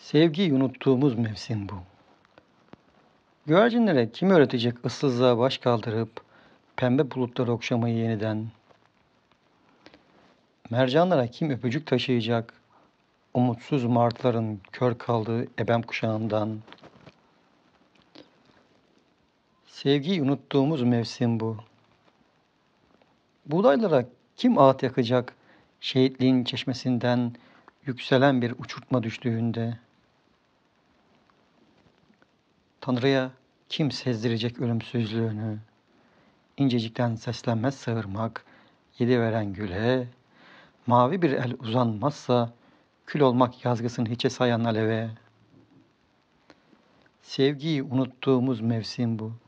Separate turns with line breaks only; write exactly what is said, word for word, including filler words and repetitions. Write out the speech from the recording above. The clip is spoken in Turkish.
Sevgiyi unuttuğumuz mevsim bu. Güvercinlere kim öğretecek ıssızlığa baş kaldırıp pembe bulutları okşamayı yeniden? Mercanlara kim öpücük taşıyacak umutsuz martıların kör kaldığı ebem kuşağından? Sevgiyi unuttuğumuz mevsim bu. Buğdaylara kim ağıt yakacak şehitliğin çeşmesinden yükselen bir uçurtma düştüğünde? Tanrı'ya kim sezdirecek ölümsüzlüğünü? İncecikten seslenmez sığırmak, yedi veren güle, mavi bir el uzanmazsa, kül olmak yazgısını hiçe sayan aleve. Sevgiyi unuttuğumuz mevsim bu.